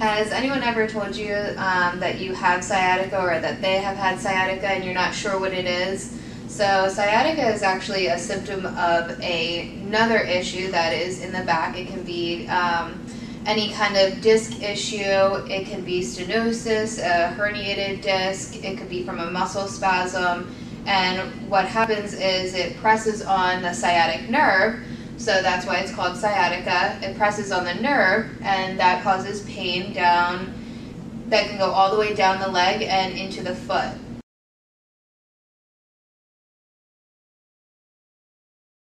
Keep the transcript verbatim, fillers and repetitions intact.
Has anyone ever told you um, that you have sciatica or that they have had sciatica and you're not sure what it is? So sciatica is actually a symptom of a, another issue that is in the back. It can be um, any kind of disc issue. It can be stenosis, a herniated disc. It could be from a muscle spasm. And what happens is it presses on the sciatic nerve. So that's why it's called sciatica. It presses on the nerve, and that causes pain down, that can go all the way down the leg and into the foot.